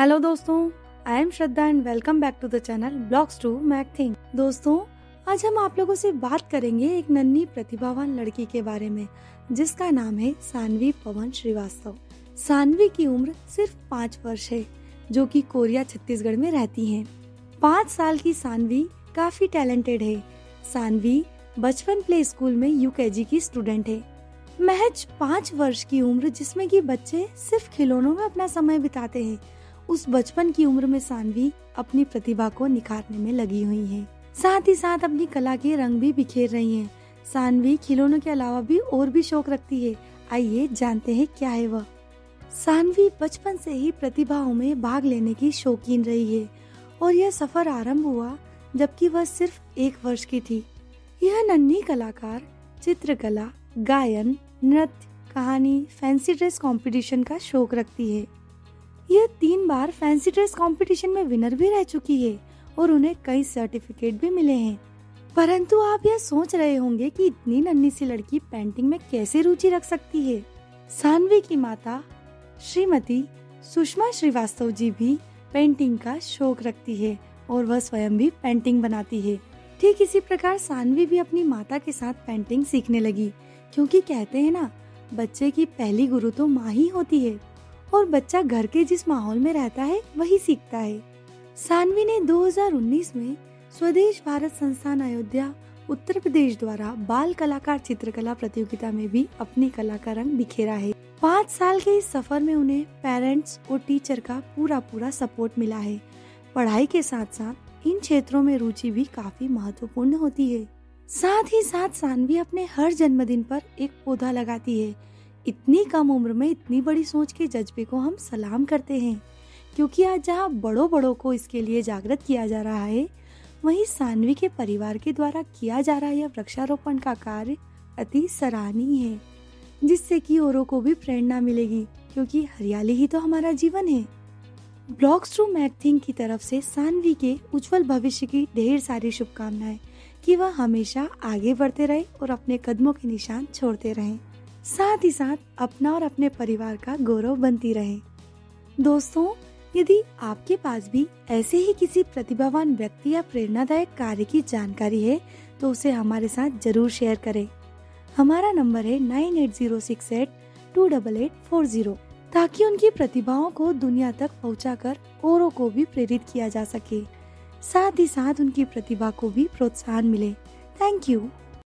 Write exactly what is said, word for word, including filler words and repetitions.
Hello दोस्तों, I am Shraddha and welcome back to the channel blogs to make thing. दोस्तों, आज हम आप लोगों से बात करेंगे एक नन्ही प्रतिभावान लड़की के बारे में जिसका नाम है सानवी पवन श्रीवास्तव। सानवी की उम्र सिर्फ पाँच वर्ष है, जो कि कोरिया छत्तीसगढ़ में रहती हैं। पाँच साल की सानवी काफी टैलेंटेड है। सानवी बचपन प्ले स्कूल में यूकेजी की स्टूडेंट है। महज पाँच वर्ष की उम्र जिसमें कि बच्चे सिर्फ खिलौनों में अपना समय बिताते हैं, उस बचपन की उम्र में सानवी अपनी प्रतिभा को निखारने में लगी हुई है। साथ ही साथ अपनी कला के रंग भी बिखेर रही हैं। सानवी खिलौनों के अलावा भी और भी शौक रखती है। आइए जानते हैं क्या है वह। सानवी बचपन से ही प्रतिभाओं में भाग लेने की शौकीन रही है और यह सफर आरंभ हुआ जबकि वह सिर्फ एक वर्ष की थी। यह नन्ही कलाकार चित्रकला, गायन, नृत्य, कहानी, फैंसी ड्रेस कंपटीशन का शौक रखती है। यह तीन बार फैंसी ड्रेस कंपटीशन में विनर भी रह चुकी है और उन्हें कई सर्टिफिकेट भी मिले हैं। परंतु आप यह सोच रहे होंगे कि इतनी नन्ही सी लड़की पेंटिंग में कैसे रुचि रख सकती है। सानवी की माता श्रीमती सुषमा श्रीवास्तव जी भी पेंटिंग का शौक रखती है और वह स्वयं भी पेंटिंग बनाती है। ठीक इसी प्रकार सानवी भी अपनी माता के साथ पेंटिंग सीखने लगी, क्योंकि कहते हैं ना, बच्चे की पहली गुरु तो माँ ही होती है और बच्चा घर के जिस माहौल में रहता है वही सीखता है। सानवी ने दो हज़ार उन्नीस में स्वदेश भारत संस्थान अयोध्या उत्तर प्रदेश द्वारा बाल कलाकार चित्रकला प्रतियोगिता में भी अपनी कला का रंग बिखेरा है। पाँच साल के इस सफर में उन्हें पेरेंट्स और टीचर का पूरा पूरा सपोर्ट मिला है। पढ़ाई के साथ साथ इन क्षेत्रों में रुचि भी काफी महत्वपूर्ण होती है। साथ ही साथ सानवी अपने हर जन्मदिन पर एक पौधा लगाती है। इतनी कम उम्र में इतनी बड़ी सोच के जज्बे को हम सलाम करते हैं, क्योंकि आज जहाँ बड़ों बड़ों को इसके लिए जागृत किया जा रहा है, वहीं सानवी के परिवार के द्वारा किया जा रहा यह वृक्षारोपण का कार्य अति सराहनीय है, जिससे कि औरों को भी प्रेरणा मिलेगी, क्योंकि हरियाली ही तो हमारा जीवन है। ब्लॉग्स टू मैक थिंग की तरफ से सानवी के उज्जवल भविष्य की ढेर सारी शुभकामनाएं कि वह हमेशा आगे बढ़ते रहे और अपने कदमों के निशान छोड़ते रहें, साथ ही साथ अपना और अपने परिवार का गौरव बनती रहे। दोस्तों, यदि आपके पास भी ऐसे ही किसी प्रतिभावान व्यक्ति या प्रेरणादायक कार्य की जानकारी है तो उसे हमारे साथ जरूर शेयर करें। हमारा नंबर है nine eight zero six eight two double eight four zero, ताकि उनकी प्रतिभाओं को दुनिया तक पहुंचाकर औरों को भी प्रेरित किया जा सके, साथ ही साथ उनकी प्रतिभा को भी प्रोत्साहन मिले। Thank you.